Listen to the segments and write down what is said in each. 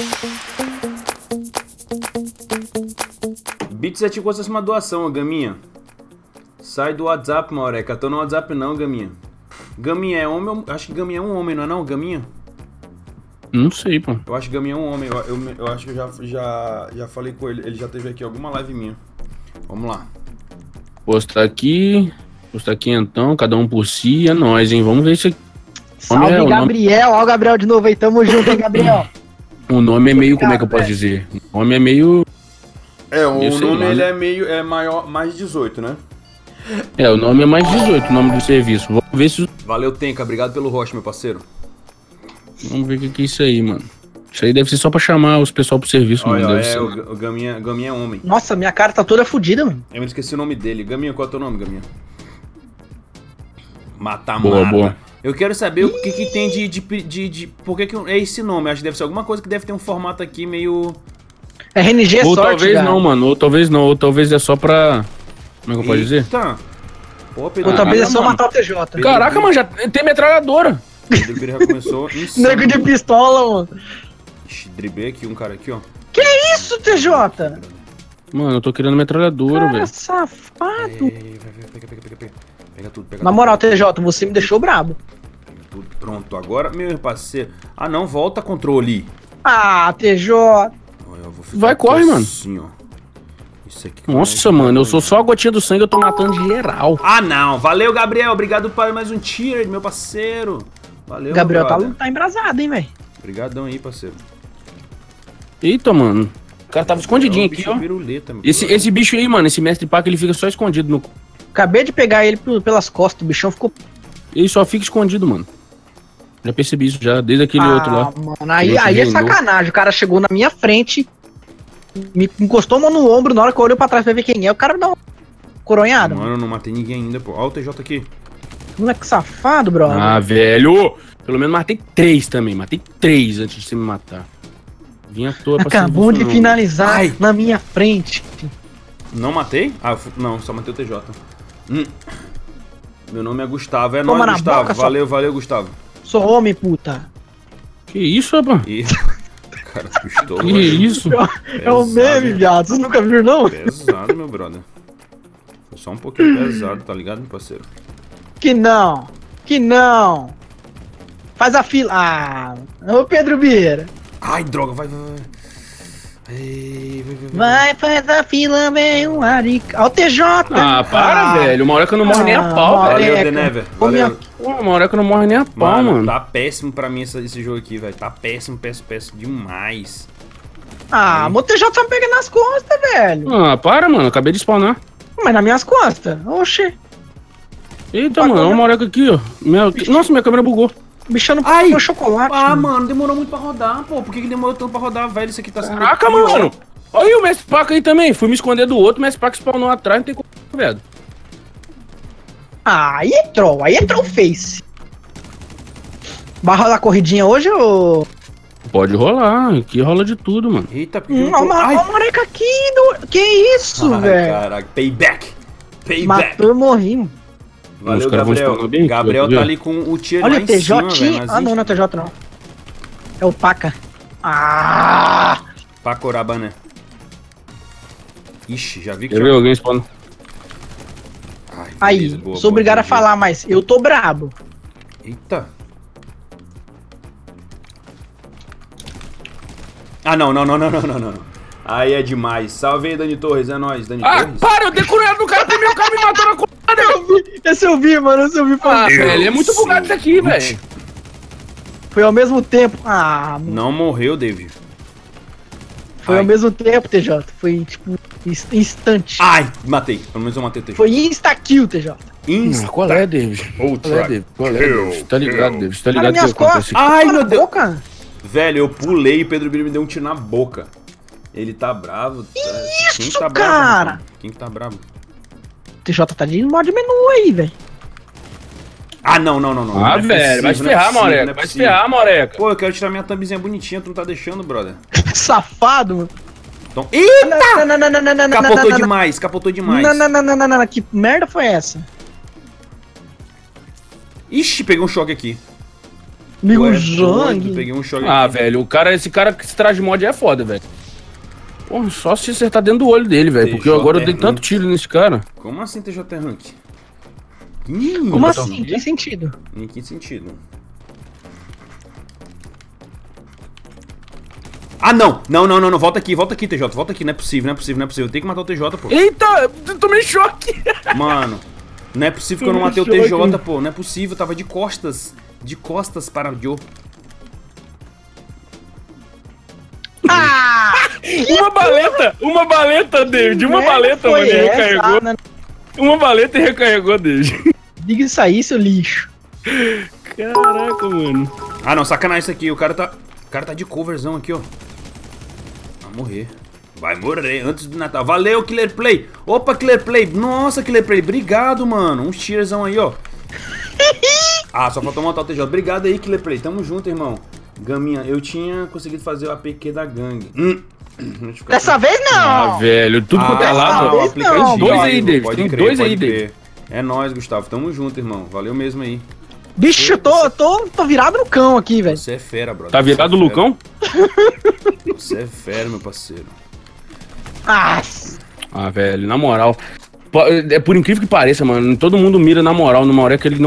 Bits é tipo como se fosse uma doação, Gaminha. Sai do WhatsApp, Maureca. Tô no WhatsApp não, Gaminha. Gaminha é homem? Acho que Gaminha é um homem, não é não, Gaminha? Não sei, pô. Eu acho que Gaminha é um homem. Eu acho que eu já falei com ele. Ele já teve aqui alguma live minha. Vamos lá. Postar aqui então, cada um por si, é nóis, hein? Vamos ver se... Salve, Gabriel. Ó o Gabriel de novo aí, tamo junto, hein, Gabriel? O nome é meio, como é que eu posso dizer? O nome é meio... O nome ele é meio, maior, mais de 18, né? O nome é mais 18, o nome do serviço. Vamos ver se... Valeu, Tenka. Obrigado pelo rocha, meu parceiro. Vamos ver o que é isso aí, mano. Isso aí deve ser só pra chamar os pessoal pro serviço, olha, mano. Deve ser. O Gaminha é homem. Nossa, minha cara tá toda fodida, mano. Eu me esqueci o nome dele. Gaminha, qual é o teu nome, Gaminha? Mata-mata. Boa. Eu quero saber o que tem de... Por que é esse nome? Acho que deve ser alguma coisa que deve ter um formato aqui meio... RNG ou sorte, talvez cara. não, mano. Ou talvez não. Ou talvez é só pra... Como é que eu posso dizer? Pô, Pedro, Ou talvez é só mano. matar o TJ. Caraca, mano, já tem metralhadora. Pedro Bira já começou insano. Nego de pistola, mano. Ixi, driblei aqui um cara aqui, ó. Que isso, TJ? Mano, eu tô querendo metralhadora, Cara, velho. safado. Pega tudo, pega Na tudo. moral, TJ, você me deixou brabo. Pega tudo. Pronto, agora, meu parceiro. Ah, não, volta controle. Ah, TJ. Eu vou ficar Vai, aqui corre, mano. assim, ó. Isso aqui. Nossa, mano, eu sou só a gotinha do sangue, eu tô matando geral. Ah, não. Valeu, Gabriel. Obrigado por mais um tier, meu parceiro. Valeu, Gabriel meu brother. tá embrasado, hein, velho. Obrigadão aí, parceiro. Eita, mano. O cara tava escondidinho aqui, ó. Piruleta, meu Esse bicho aí, mano, esse mestre Paca, ele fica só escondido no... Acabei de pegar ele pelas costas, o bichão ficou... Ele só fica escondido, mano. Já percebi isso já, desde aquele outro lá. Mano, aí é reinou. sacanagem. O cara chegou na minha frente, me encostou a mão no ombro, na hora que eu olhei pra trás pra ver quem é, o cara dá uma coronhada. Mano, eu não matei ninguém ainda, pô. Olha o TJ aqui. Moleque safado, brother. Ah, velho! Pelo menos matei 3 também, matei 3 antes de você me matar. Vim à toa pra Acabou serviço, de não. finalizar Ai. na minha frente. Não matei? Ah, não, só matei o TJ. Meu nome é Gustavo. É Toma nóis, na Gustavo. boca, Valeu, Gustavo. Sou homem, puta. Que isso, rapaz? E... Cara, custou. Que isso? É um meme, viado. Vocês nunca viram, não? Pesado, meu brother. Foi só um pouquinho pesado, tá ligado, meu parceiro? Que não. Que não. Faz a fila. Ah, ô Pedro Bira. Ai, droga, vai. Ei, Vai, faz a fila, vem um arica. Ó o TJ. Ah, para, velho. Uma hora que eu não morro nem a pau, mano. velho. Valeu, Moleca. The Never. Ô, minha- Valeu. Pô, uma hora que eu não morro nem a pau, mano. Tá péssimo pra mim esse jogo aqui, velho. Tá péssimo demais. Ah, o TJ tá me pegando nas costas, velho. Ah, para, mano. Acabei de spawnar. Mas nas minhas costas. Oxê. Eita, mano. Uma hora aqui, ó. Nossa, minha câmera bugou. O bichão não Ai. pegou chocolate. Ah, mano, demorou muito pra rodar, pô. Por que demorou tanto pra rodar, velho? Isso aqui tá sendo... Caraca, pior. mano. Olha aí o Mestre Paca aí também. Fui me esconder do outro, o Mestre Paca spawnou atrás, não tem como, velho. Ah, aí é troll face. Vai rolar corridinha hoje ou... Pode rolar. Aqui rola de tudo, mano. Eita, porque eu Ó não tô... Ai, o moleque aqui, que isso, ai, velho? caraca. Payback. Matou e morri, mano. Valeu, Os caras vão Gabriel. spawnar bem aqui, Gabriel viu? tá ali com o tiro Olha lá o em cima, TJ. velho. Ah, não é TJ, não. É o Paca. Ah! Pacoraba, né? Ixi, já vi que... Quer ver alguém spawnar? Ai, Aí, beleza, boa, sou boa, obrigado a GG. falar, mas eu tô brabo. Eita. Ah, não. Aí é demais. Salve aí, Dani Torres. É nóis, Dani Ah, Torres. para! Eu dei cunhado no cara, primeiro cara me matou na colada. Esse eu vi, mano, esse eu vi. Ah, velho, é muito bugado isso aqui, velho. Foi ao mesmo tempo. Ah, mano. Não morreu, David. Foi Ai. ao mesmo tempo, TJ. Foi, tipo, instante. Ai, matei. Pelo menos eu matei o TJ. Foi insta-kill, TJ. Ah, qual é, David? Qual é, David? Qual é, David? Tá ligado, David? Tá Cara, ligado minhas o que acontece costas. aqui? Ai, Para meu a Deus. boca. Velho, eu pulei e o Pedro Bira me deu um tiro na boca. Ele tá bravo. Quem Isso, tá cara? bravo? Quem que tá bravo? TJ tá de mod menu aí, velho. Ah, não. Ah, Não é velho, vai se possível, não é ferrar, possível, Moreca. não é Vai se possível. ferrar, Moreca. Pô, eu quero tirar minha thumbzinha bonitinha, tu não tá deixando, brother. Safado, mano. Então... Eita! Não, Capotou demais, capotou demais. Não. Que merda foi essa? Ixi, peguei um choque aqui. Amigo Ué, Jang. doido, peguei um choque Ah, aqui. velho, esse cara com esse traje mod é foda, velho. Porra, só se acertar dentro do olho dele, velho. Porque TJ agora eu dei é tanto tiro nesse cara. Como assim TJ Rank? Como assim? Que sentido? Em que sentido? Ah, não! Não. Volta aqui, TJ. Volta aqui. Não é possível. Tem que matar o TJ, pô. Eita, eu tomei choque. Mano, não é possível que eu não matei o TJ, pô. Não é possível. Tava de costas. De costas para o Joe. Ah! Uma baleta, David. Uma baleta, mano, ele recarregou. Uma baleta e recarregou, David. Diga isso aí, seu lixo. Caraca, mano. Ah, não, sacanagem isso aqui. O cara tá de coverzão aqui, ó. Vai morrer. Vai morrer antes do Natal. Valeu, Killer Play. Opa, Killer Play. Nossa, Killer Play. Obrigado, mano. Um cheerzão aí, ó. Ah, só faltou montar o TJ. Obrigado aí, Killer Play. Tamo junto, irmão. Gaminha, eu tinha conseguido fazer o APQ da gangue. Dessa vez não. Ah, velho, tudo quanto é lado. não, aplicativo. Dois aí, David. Pode Tem crer, dois aí, pode crer. David. É nóis, Gustavo. Tamo junto, irmão. Valeu mesmo aí. Bicho, tô virado no cão aqui, velho. Você é fera, brother. Tá virado o Você é fera. Lucão? Você é fera, meu parceiro. Ah, Ah, velho, na moral. É por incrível que pareça, mano. Todo mundo mira na moral, numa hora que ele não.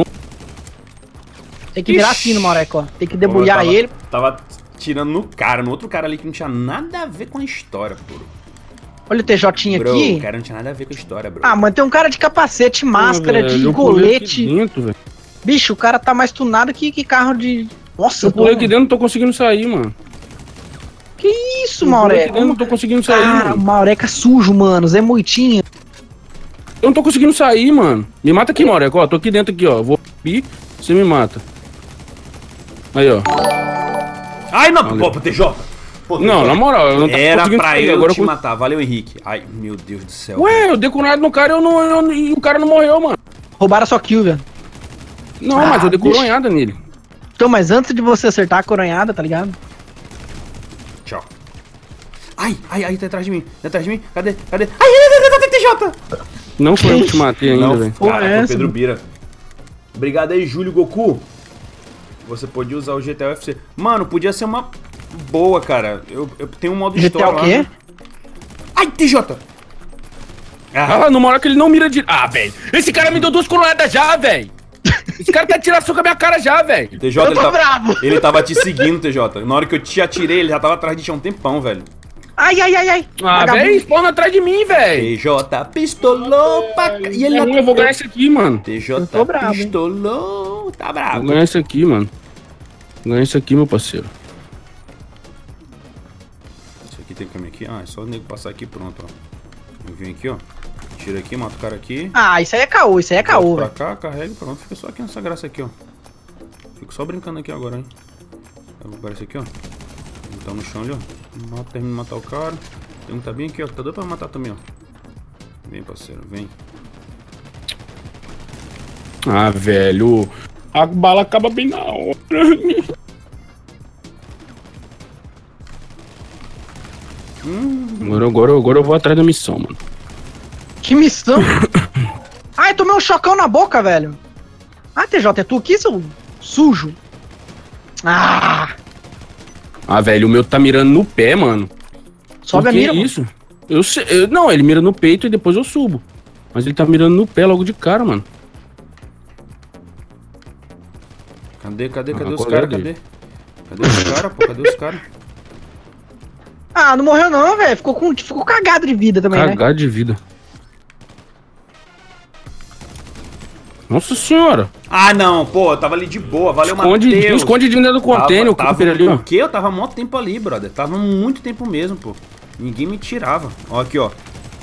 tem que virar assim no Mareco, ó. Tem que debulhar Tava- ele. Tava tirando no cara, no outro cara ali que não tinha nada a ver com a história, bro. Olha o TJ Bro, aqui. o cara não tinha nada a ver com a história, bro. Ah, mano, tem um cara de capacete, máscara, velho, de eu pulei aqui colete. dentro, velho. Bicho, o cara tá mais tunado que carro de... Nossa, Eu pulei aqui dentro, não tô conseguindo sair, mano. Que isso, Eu pulei aqui Maureca? dentro, não tô conseguindo sair, Cara, mano. Maureca sujo, mano. Zé Moitinho. Eu não tô conseguindo sair, mano. Me mata aqui, Maureco, ó. Tô aqui dentro aqui, ó. Vou subir, você me mata. Aí, ó. Ai, não, pô, TJ. Pô, Não, TJ. na moral, eu não tô Era conseguindo pra sair. eu Agora te eu... matar. Valeu, Henrique. Ai, meu Deus do céu. Ué, eu dei coronhado no cara e o cara não morreu, mano. Roubaram a sua kill, velho. Não, Ah, mas eu dei bicho. coronhada nele. Então, mas antes de você acertar a coronhada, tá ligado? Tchau. Ai, tá atrás de mim. Tá atrás de mim. Cadê? Ai, TJ. Não foi eu que te matei ainda, Não, velho. Porra, cara, é foi o essa, Pedro mano? Bira. Obrigado aí, Júlio Goku. Você podia usar o GTA UFC. Mano, podia ser uma boa, cara. Eu tenho um modo GTA história o quê? lá. Ai, TJ. Ah, numa hora que ele não mira de... Ah, velho. Esse cara me deu 2 coronadas já, velho. Esse cara tá tirando com a minha cara já, velho. TJ, Eu tô bravo. ele tava te seguindo, TJ. Na hora que eu te atirei, ele já tava atrás de ti há um tempão, velho. Ai. Ah, Vagabundo. velho, spawna atrás de mim, velho. TJ pistolou pra... E ele Eu vou ganhar esse aqui, mano. TJ Eu tô bravo, hein? pistolou. Tá Vou bravo. ganhar esse aqui, mano. Vou ganhar esse aqui, meu parceiro. Isso aqui tem caminho aqui. Ah, é só o nego passar aqui pronto, ó. Eu vim aqui, ó. Tira aqui, mata o cara aqui. Ah, isso aí é caô, Volto velho. pra cá, carrega e pronto. Fica só aqui nessa graça aqui, ó. Fico só brincando aqui agora, hein. Eu vou aparecer aqui, ó. Então no chão ali, ó. Termina de matar o cara. Tem um que tá bem aqui, ó. Tá doido pra matar também, ó. Vem, parceiro, vem. Ah, velho. A bala acaba bem na hora. Agora eu vou atrás da missão, mano. Que missão. Ai, tomei um chocão na boca, velho. Ah, TJ, é tu aqui, seu sujo? Ah, Ah, velho, o meu tá mirando no pé, mano. sobe a Por que mira, mano. isso? Não, ele mira no peito e depois eu subo. Mas ele tá mirando no pé logo de cara, mano. Cadê Ah, os qual caras? é dele? Cadê os caras, pô? Cadê os caras? Ah, não morreu não, velho. Ficou cagado de vida também, né? Cagado de vida. Nossa senhora. Ah, não, pô, eu tava ali de boa. Valeu, Esconde, Matheus. esconde dentro do container, o Cooper ali, ó. O quê? Eu tava há muito tempo ali, brother. Tava muito tempo mesmo, pô. Ninguém me tirava. Ó, aqui, ó.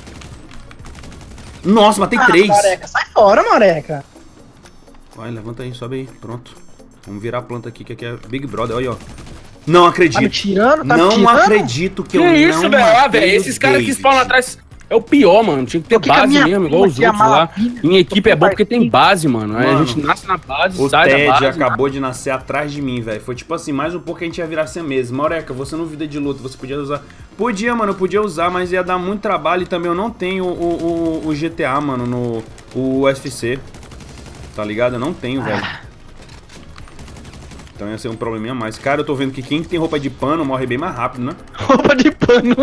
Nossa, matei 3. Moreca, sai fora, Moreca. Vai, levanta aí, sobe aí. Pronto. Vamos virar a planta aqui, que aqui é Big Brother. Olha, ó. Não acredito. Tá me tirando? Tá me não tirando? acredito que eu Que não isso, velho? Ah, matei velho, o esses caras que David. spawnam atrás é o pior, mano. Tinha que ter Eu fico a base minha mesmo, igual os prima aqui, outros a lá. Maravilha. Em equipe é bom porque tem base, mano. Aí a Mano, gente nasce na base, O sai da Ted base. acabou de nascer atrás de mim, velho. Foi tipo assim, mais um pouco a gente ia virar siamês. Maureca, você não vida de luta, você podia usar... Podia, mano, eu podia usar, mas ia dar muito trabalho. E também eu não tenho o GTA, mano, no o UFC. Tá ligado? Eu não tenho, velho. Então ia ser um probleminha a mais. Cara, eu tô vendo que quem tem roupa de pano morre bem mais rápido, né? Roupa de pano.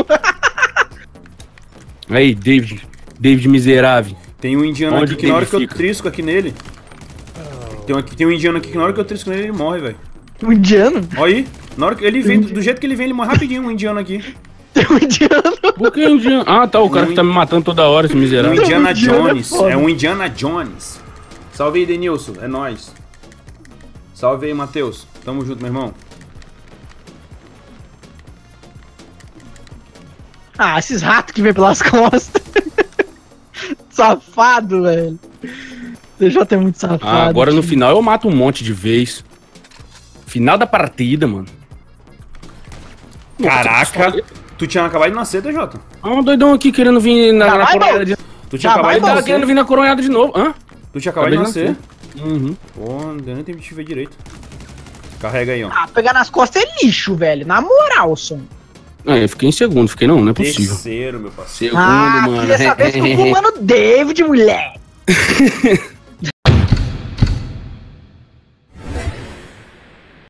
Aí, David miserável. Tem um indiano Onde aqui que na hora ele que eu fica? trisco aqui nele... Tem um indiano aqui que na hora que eu trisco nele, ele morre, velho. Um indiano? Olha aí. Na hora que ele vem, do jeito que ele vem, ele morre rapidinho, um indiano aqui. Tem um indiano. Por que Indiana? Ah, tá, o cara que tá me matando toda hora, esse Um miserável. Indiana Indiano é Jones. foda. É um Indiana Jones. Salve aí, Denilson. É nóis. Salve aí, Matheus. Tamo junto, meu irmão. Ah, esses ratos que vem pelas costas. Safado, velho. DJ é muito safado. Ah, agora no tio. final eu mato um monte de vez. Final da partida, mano. Nossa, Caraca. Tu tinha acabado de nascer, TJ. Ah, um doidão aqui querendo vir na Caralho, coronhada de... Tu tinha Já vai, acabado de Ele tava nascer. querendo vir na coronhada de novo. Hã? Tu tinha acabado de Acabei de nascer. Uhum. Pô, não deu nem tempo de te ver direito. Carrega aí, ó. Ah, pegar nas costas é lixo, velho. Na moral, som. Ah, eu fiquei em segundo. Fiquei não é possível. Terceiro, meu parceiro. Segundo, Ah, mano. queria saber se tu fumando David, moleque.